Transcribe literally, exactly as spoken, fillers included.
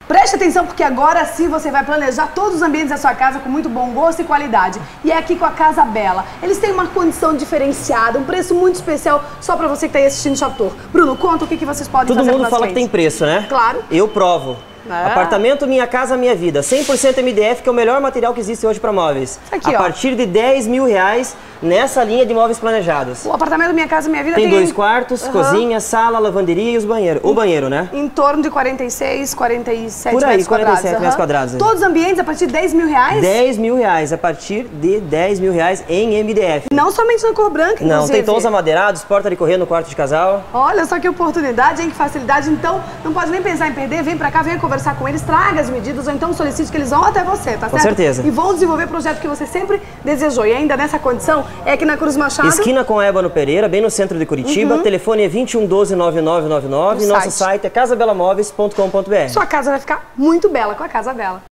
Preste atenção porque agora sim você vai planejar todos os ambientes da sua casa com muito bom gosto e qualidade. E é aqui com a Casa Bela. Eles têm uma condição diferenciada, um preço muito especial só pra você que tá aí assistindo o Show Tour. Bruno, conta o que, que vocês podem Todo fazer mundo com fala clientes. que tem preço, né? Claro. Eu provo. Ah. Apartamento Minha Casa Minha Vida, cem por cento M D F, que é o melhor material que existe hoje para móveis. Aqui, a ó. partir de dez mil reais nessa linha de móveis planejados. O apartamento Minha Casa Minha Vida Tem tem... dois quartos, Uhum. cozinha, sala, lavanderia e os banheiros. O banheiro, né? Em torno de quarenta e seis, quarenta e sete Por aí, metros quadrados. quarenta e sete metros quadrados. Todos os ambientes a partir de dez mil reais? dez mil reais, a partir de dez mil reais em M D F. Não somente na cor branca, Não, inclusive. tem tons amadeirados, porta de correr no quarto de casal. Olha só que oportunidade, hein? Que facilidade. Então, não pode nem pensar em perder. Vem pra cá, venha conversar com eles, traga as medidas ou então solicite que eles vão até você, tá certo? Com certeza. E vão desenvolver o projeto que você sempre desejou. E ainda nessa condição, é aqui na Cruz Machado. Esquina com Ébano Pereira, bem no centro de Curitiba. Uhum. Telefone é vinte e um, doze, nove nove nove nove. O E nosso site. site é casa bela móveis ponto com ponto br. Sua casa vai ficar muito bela com a Casa Bela.